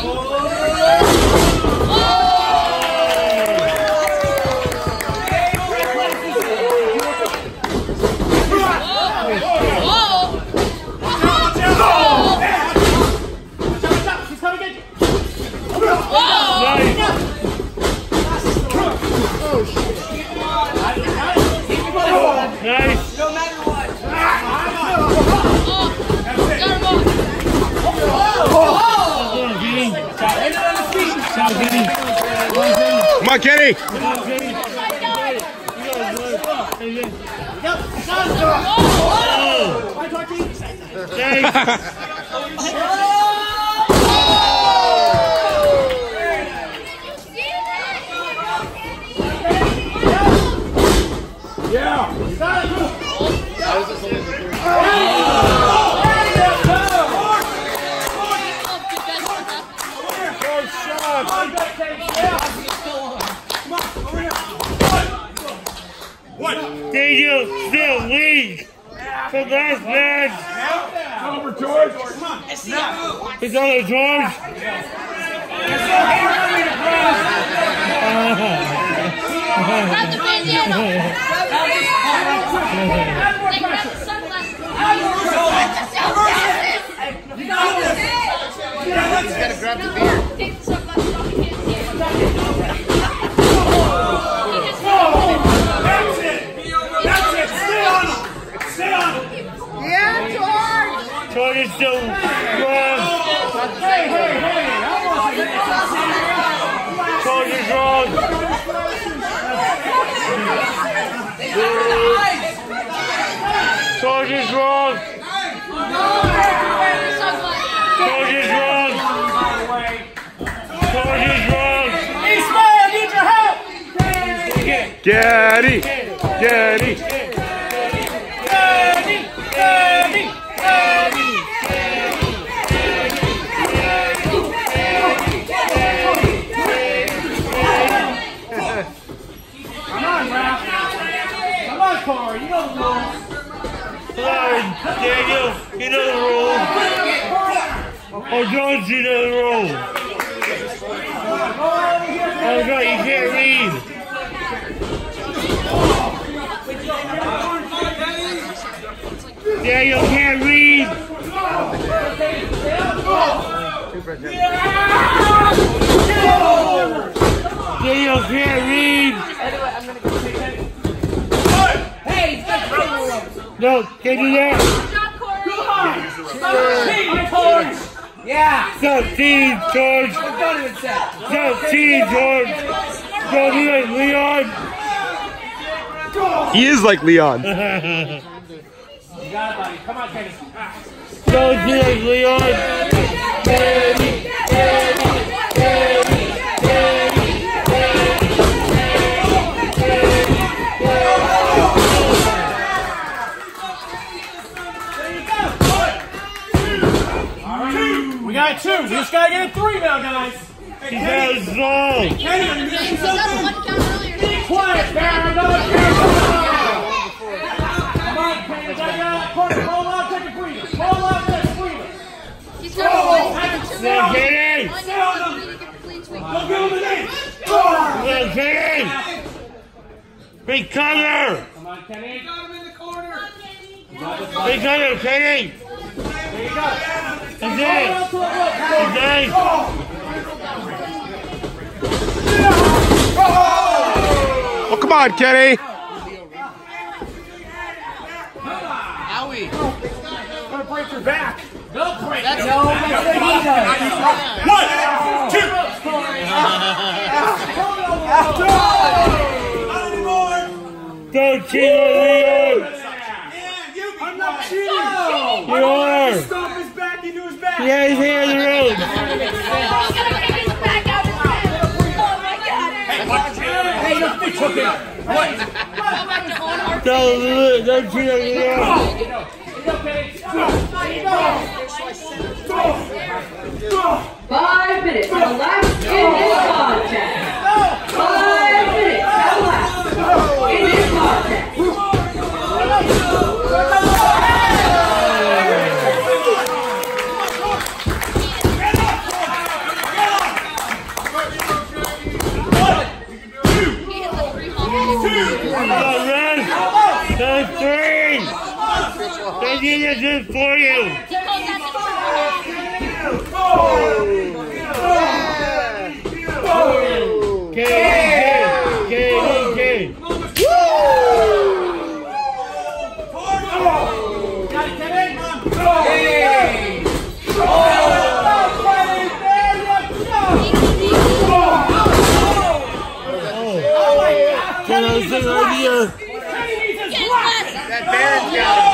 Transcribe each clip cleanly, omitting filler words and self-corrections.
Nice. No matter what. Come on, Kenny. Daniel still lead for last match. Over George. It's on the George. Grab the bandana. Grab the sunglasses. He's got to grab the beer. Take the sunglasses off. You can't see it. That's it. Stay on him. Stay on him. Yeah, George. George is still wrong. Hey. George is wrong. George is wrong. George is wrong. George is wrong. Eastman, I need your help. Getty. Come on, Ralph. Come on, Corey. You know the rules. Sorry, Daniel, you know the rules. Oh, George, you know the rules. Oh, God, you can't read. Daniel can't read. Daniel can't read. No, can't do that. Yeah. Stop team, George. Don't even say. Stop team, George. Don't do it, Leon. He is like Leon. You got it, buddy. Come on, Kenny. Don't do it, Leon. We got two. We just gotta get a three now, guys. He has wrong. Kenny, you He got a one count earlier. quiet, Karen. Another Karen. Come on, Kenny. Gotta get out of that corner. Hold on, take a breather. Hold on, take a breather. He's got a one count. Stay on him. Kenny. Stay on him. Don't give him the name. Kenny. Big color. Come on, Kenny. Got him in the corner. Big color, Kenny. There you go. That's it. That's it. Oh, come on, Kenny. Owie. Gonna break your back. Don't break. That's it. no, that's what he does. 1, 2. Don't cheat on Leon. I'm not cheating. You are. Stomp his back into his back. Yeah, he's here in the road. He's gonna get his back out his head. Oh my God. Hey, look, they took it. Don't cheat on Leon. 5 minutes have elapsed in this contest. 5 minutes have elapsed in this contest. This is for you. That band's got it.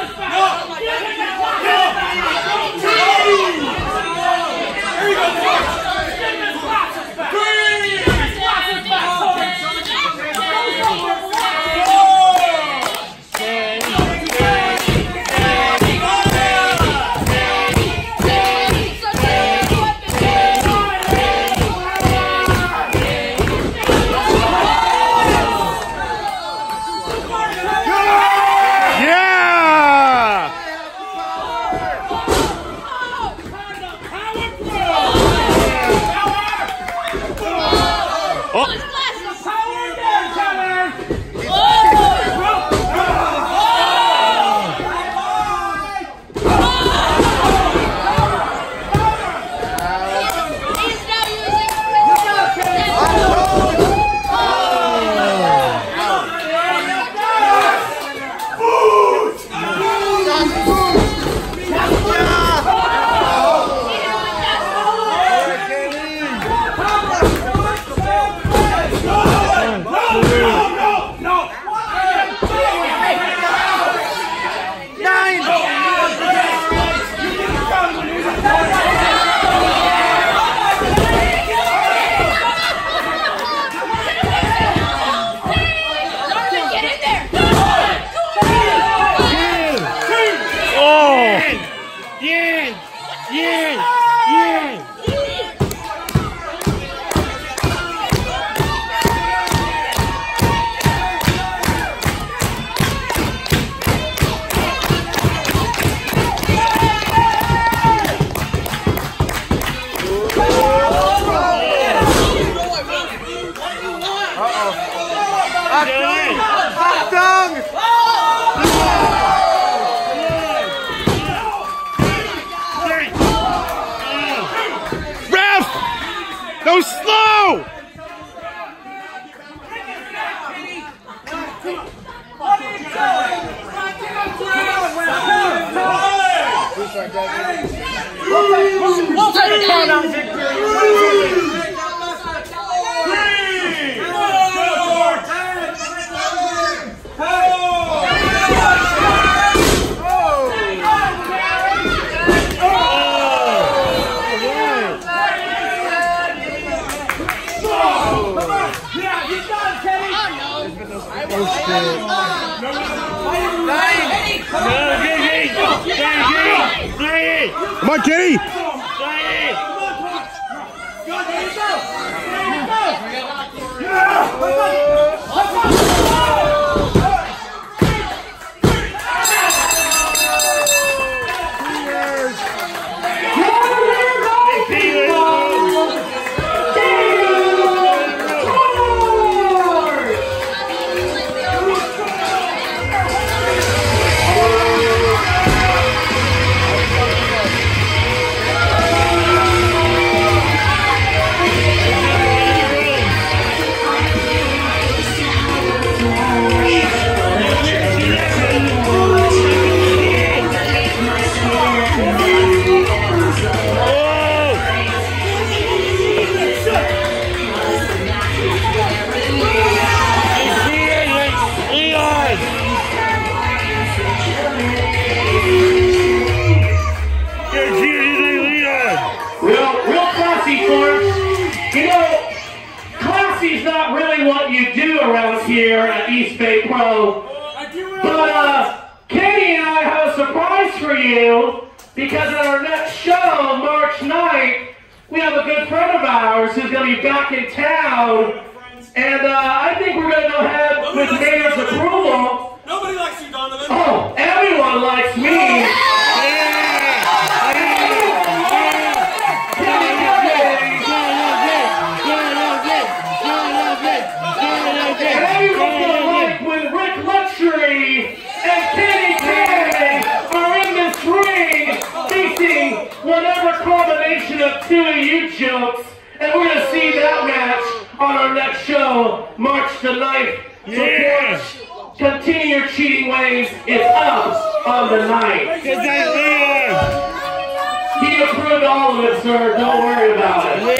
Go slow! We'll take a count out, Victor. Come on, Kenny! What you do around here at East Bay Pro, but Kenny and I have a surprise for you, because at our next show, March 9th, we have a good friend of ours who's going to be back in town, and I think we're going to go ahead with Mayor's approval. Nobody likes you, Donovan. Oh, everyone likes me. And Kenny K are in 2 of you jokes, and we're going to see that match on our next show, March the 9th. Yeah. Continue your cheating ways. It's up on the 9th. Get that Leon. He approved all of it, sir. Don't worry about it.